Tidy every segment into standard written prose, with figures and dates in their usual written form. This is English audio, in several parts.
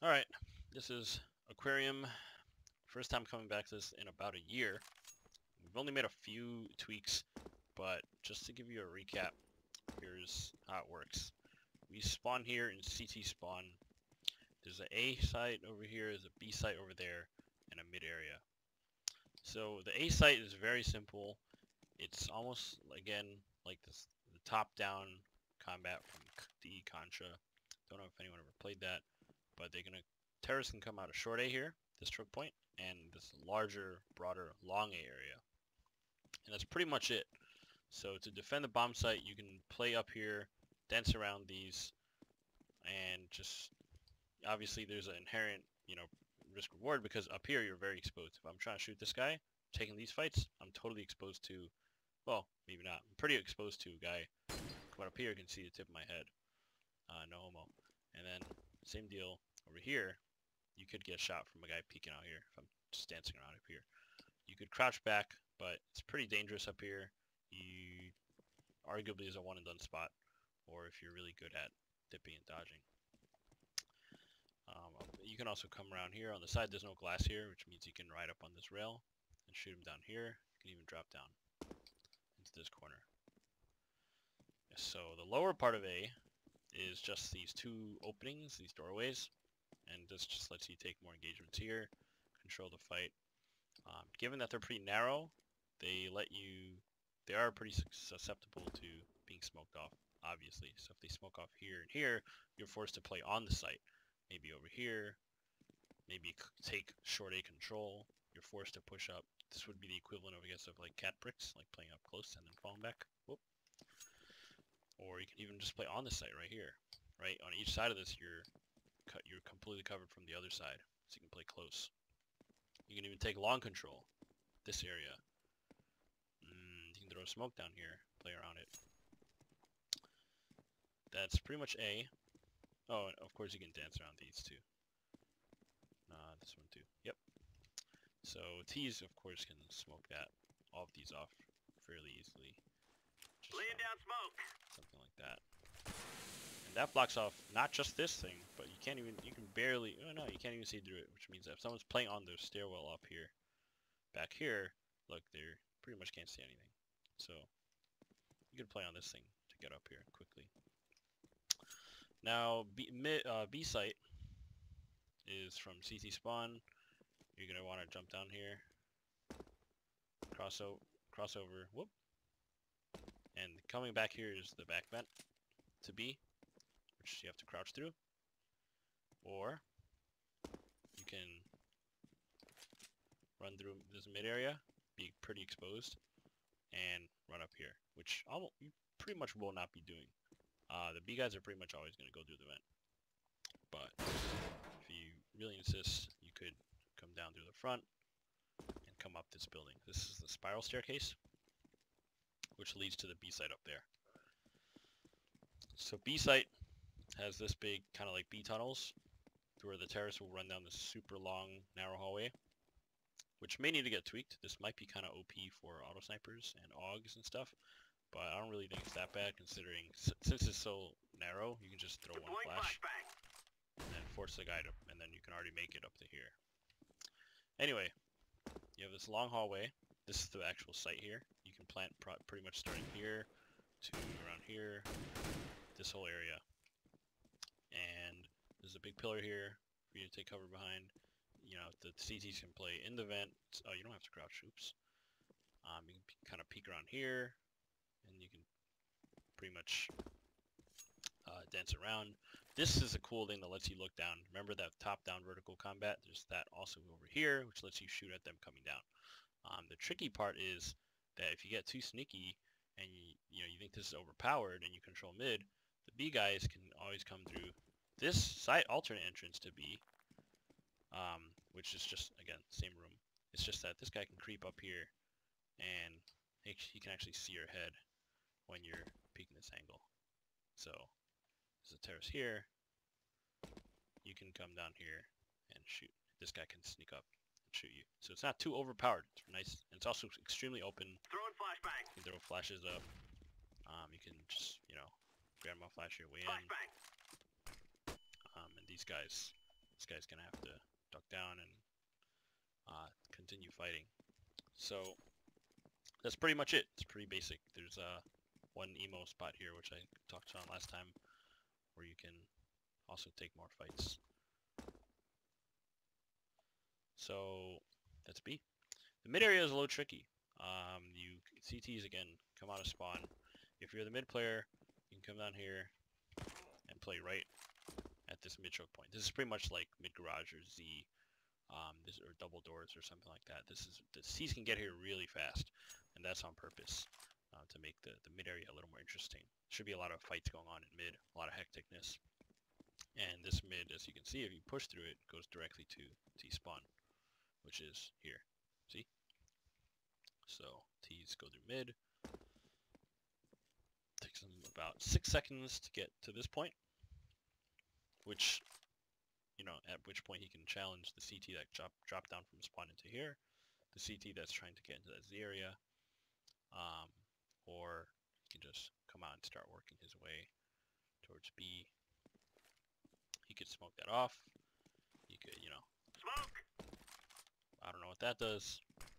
Alright, this is Aquarium. First time coming back to this in about a year. We've only made a few tweaks, but just to give you a recap, here's how it works. We spawn here in CT spawn. There's an A site over here, there's a B site over there, and a mid area. So the A site is very simple. It's almost, again, like this, the top-down combat from the Contra. Don't know if anyone ever played that, but terrorists can come out of short A here, this choke point, and this larger, broader, long A area. And that's pretty much it. So to defend the bomb site, you can play up here, dance around these, and just, obviously there's an inherent, risk reward, because up here you're very exposed. If I'm trying to shoot this guy, taking these fights, I'm totally exposed to, well, maybe not. I'm pretty exposed to a guy. Come up here, you can see the tip of my head. No homo. And then, same deal over here. You could get shot from a guy peeking out here if I'm just dancing around up here. You could crouch back, but it's pretty dangerous up here. You arguably is a one and done spot, or if you're really good at dipping and dodging. You can also come around here. On the side there's no glass here, which means you can ride up on this rail and shoot him down here. You can even drop down into this corner. So the lower part of A is just these two openings, these doorways, and this just lets you take more engagements here, control the fight. Given that they're pretty narrow, they are pretty susceptible to being smoked off, obviously. So if they smoke off here and here, you're forced to play on the site. Maybe over here, maybe take short A control. You're forced to push up. This would be the equivalent of, I guess, of like cat bricks, like playing up close and then falling back. Whoop. Or you can even just play on the site right here. Right on each side of this, you're completely covered from the other side, so you can play close. You can even take long control, this area. You can throw smoke down here, play around it. That's pretty much A. Oh, and of course you can dance around these too. This one too. Yep. So T's, of course, can smoke all of these off fairly easily. Just laying down smoke. Something like that. And that blocks off not just this thing, but you can't even see through it, which means that if someone's playing on the stairwell up here, back here, look, they pretty much can't see anything. So you can play on this thing to get up here quickly. Now, B site is from CT spawn. You're gonna want to jump down here, crossover, whoop, and coming back here is the back vent to B, which you have to crouch through, or you can run through this mid area, be pretty exposed, and run up here, which you pretty much will not be doing. The B guys are pretty much always going to go through the vent, but if you really insist, you could come down through the front and come up this building. This is the spiral staircase, which leads to the B site up there. So B site has this big, kind of like B tunnels, where the terrorists will run down this super long, narrow hallway, which may need to get tweaked. This might be kind of OP for auto snipers and AUGs and stuff, but I don't really think it's that bad, considering since it's so narrow, you can just throw one flash and then force the guy to, and then you can already make it up to here. Anyway, you have this long hallway. This is the actual site here. You can plant pretty much starting here to around here, this whole area. And there's a big pillar here for you to take cover behind. You know, the CTs can play in the vent. Oh, you don't have to crouch. Oops. You can kind of peek around here, and you can pretty much dance around. This is a cool thing that lets you look down. Remember that top-down vertical combat? There's that also over here, which lets you shoot at them coming down. The tricky part is that if you get too sneaky and you think this is overpowered and you control mid, the B guys can always come through this side alternate entrance to B, which is just, again, same room. It's just that this guy can creep up here and he can actually see your head when you're peeking this angle. So there's a terrace here. You can come down here and shoot. This guy can sneak up and shoot you. So it's not too overpowered. It's nice. And it's also extremely open. Throwing flashbang. You can throw flashes up. You can just, grandma flash your way in. Flashbang. And these guys this guy's gonna have to duck down and continue fighting. So that's pretty much it. It's pretty basic. There's one emo spot here, which I talked on last time, where you can also take more fights. So that's B. The mid area is a little tricky. You CTs again come out of spawn. If you're the mid player, you can come down here and play right at this mid choke point. This is pretty much like mid garage or Z, or double doors or something like that. The C's can get here really fast, and that's on purpose to make the mid area a little more interesting. Should be a lot of fights going on in mid, a lot of hecticness. And this mid, as you can see, if you push through it, goes directly to T spawn, which is here. See? So T's go through mid. Takes them about 6 seconds to get to this point, which, you know, at which point he can challenge the CT that dropped down from spawn into here, the CT that's trying to get into that Z area, or he can just come out and start working his way towards B. He could smoke that off. He could, you know, smoke. I don't know what that does.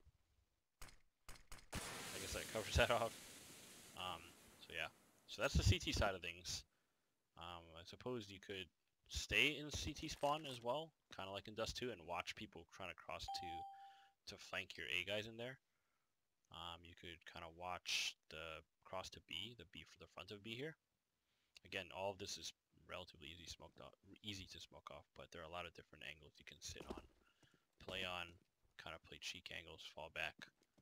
I guess that covers that off. So yeah, so that's the CT side of things. I suppose you could stay in CT spawn as well, kind of like in Dust 2, and watch people trying to cross to flank your A guys in there. You could kind of watch the cross to B, the B for the front of B here. Again, all of this is relatively easy to smoke off, but there are a lot of different angles you can sit on, play on, kind of play cheek angles, fall back,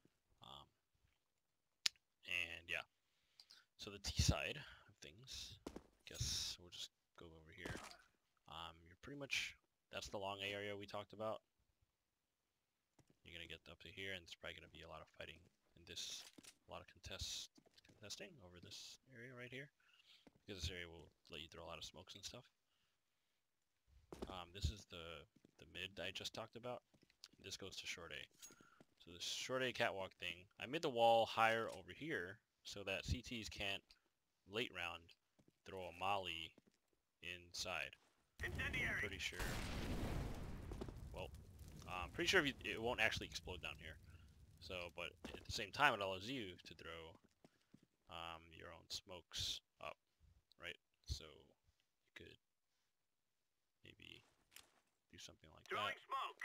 and yeah. So the T side of things, I guess we'll just go over here. You're pretty much, that's the long A area we talked about. You're gonna get up to here, and there's probably gonna be a lot of fighting in this, a lot of contesting over this area right here, because this area will let you throw a lot of smokes and stuff. This is the mid I just talked about. This goes to short A. So this short A catwalk thing, I made the wall higher over here so that CTs can't late round throw a molly inside. Incendiary. I'm pretty sure. Well, I'm pretty sure it won't actually explode down here. So, but at the same time, it allows you to throw your own smokes up, right? So you could maybe do something like that. Smoke.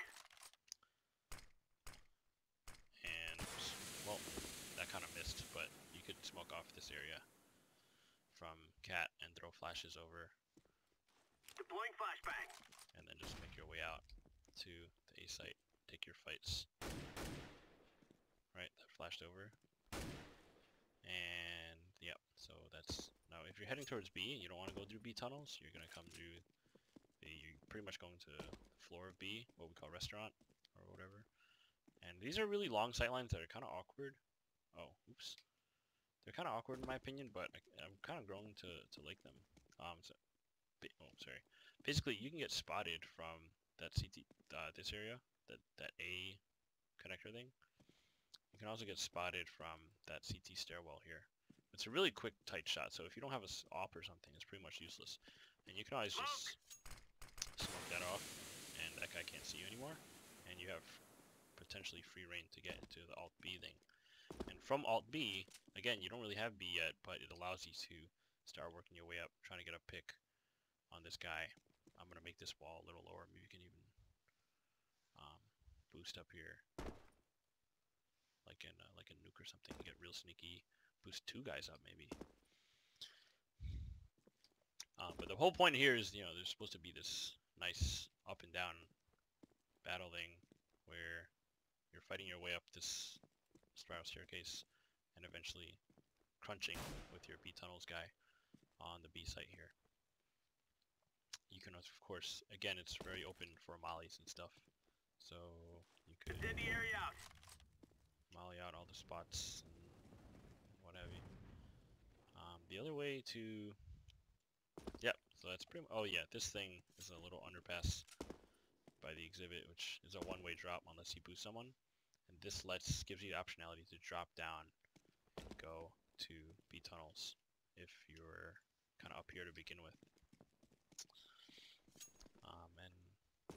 And, well, that kind of missed, but you could smoke off this area from Cat and throw flashes over. Deploying flashbang. And then just make your way out to the A site. Take your fights. Right, that flashed over. And, yep, so that's... Now, if you're heading towards B and you don't want to go through B tunnels, you're going to come through you're pretty much going to the floor of B, what we call restaurant, or whatever. And these are really long sightlines that are kind of awkward. Oh, oops. They're kind of awkward in my opinion, but I'm kind of growing to like them. Sorry. Basically, you can get spotted from that CT, this area, that A connector thing. You can also get spotted from that CT stairwell here. It's a really quick, tight shot, so if you don't have a op or something, it's pretty much useless. And you can always just smoke that off, and that guy can't see you anymore, and you have potentially free reign to get into the Alt B thing. And from Alt B, again, you don't really have B yet, but it allows you to start working your way up, trying to get a pick on this guy. I'm going to make this wall a little lower. Maybe you can even boost up here, like in a nuke or something. You get real sneaky. Boost 2 guys up, maybe. But the whole point here is, you know, there's supposed to be this nice up and down battle thing where you're fighting your way up this spiral staircase and eventually crunching with your B tunnels guy on the B site here. You can, of course, again, it's very open for mollies and stuff, so you could molly out all the spots and what have you. The other way to, yep, so that's pretty much, oh yeah, this thing is a little underpass by the exhibit, which is a one-way drop unless you boost someone, and this gives you the optionality to drop down and go to B tunnels if you're kind of up here to begin with. And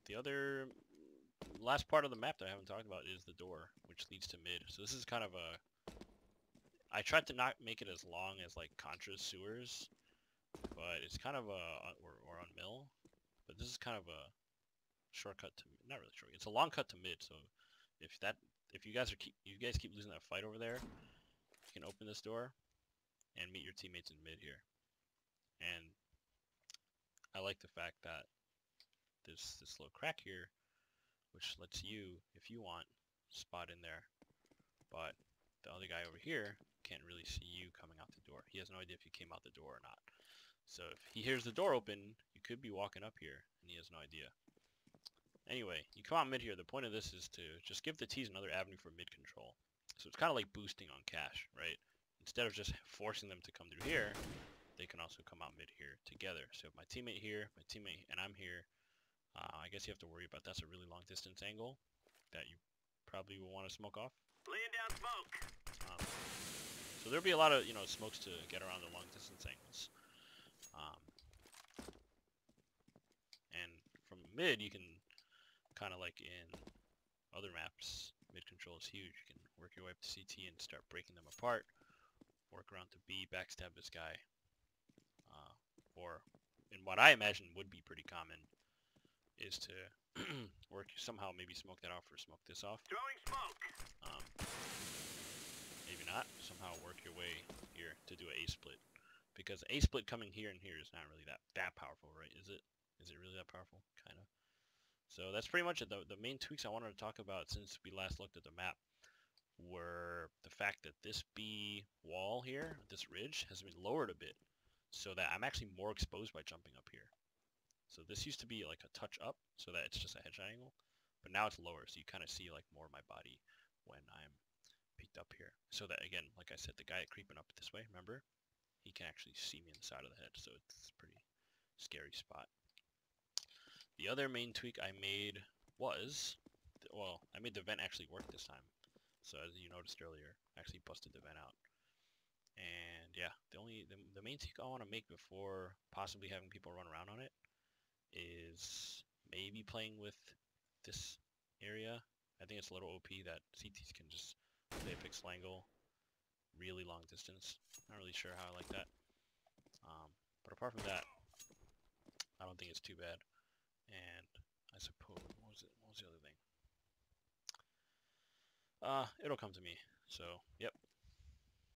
The other last part of the map that I haven't talked about is the door, which leads to mid. So this is kind of a... I tried to not make it as long as like Contra's sewers, but it's kind of a... or on mill. But this is kind of a shortcut to... Not really short. It's a long cut to mid, so if you guys keep losing that fight over there, you can open this door and meet your teammates in mid here. And I like the fact that there's this little crack here, which lets you, if you want, spot in there. But the other guy over here can't really see you coming out the door. He has no idea if you came out the door or not. So if he hears the door open, you could be walking up here, and he has no idea. Anyway, you come out mid here. The point of this is to just give the T's another avenue for mid control. So it's kind of like boosting on cash, right? Instead of just forcing them to come through here, they can also come out mid here together. So if my teammate here, and I'm here, I guess you have to worry about that's a really long distance angle that you probably will want to smoke off. Laying down smoke. So there'll be a lot of, you know, smokes to get around the long distance angles. And from mid, you can kind of like in other maps, mid control is huge. You can work your way up to CT and start breaking them apart. Work around to B, backstab this guy. Or, in what I imagine would be pretty common, is to work somehow, maybe smoke that off or smoke this off. Throwing smoke. Maybe not. Somehow work your way here to do an A split, because A split coming here and here is not really that powerful, right? Is it? Is it really that powerful? Kind of. So that's pretty much it. The main tweaks I wanted to talk about since we last looked at the map were the fact that this B wall here, this ridge, has been lowered a bit, so that I'm actually more exposed by jumping up here. So this used to be like a touch up, so that it's just a headshot angle, but now it's lower, so you kind of see like more of my body when I'm peeked up here. So that, again, like I said, the guy creeping up this way, remember, he can actually see me in the side of the head, so it's a pretty scary spot. The other main tweak I made was, well, I made the vent actually work this time. So as you noticed earlier, I actually busted the vent out. And yeah, the main tweak I want to make before possibly having people run around on it is maybe playing with this area. I think it's a little OP that CTs can just play a pixel angle really long distance. Not really sure how I like that. But apart from that, I don't think it's too bad. And I suppose, what was the other thing? It'll come to me. So, yep,